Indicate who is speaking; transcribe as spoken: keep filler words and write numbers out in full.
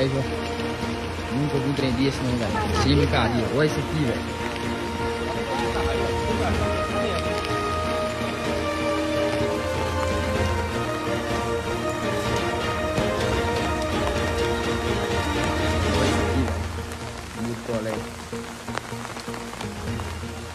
Speaker 1: dez, ó. Nunca vi um trem desse não, velho. Sem brincadeira. Olha isso aqui, velho. Olha isso aqui, velho. Muito colégio.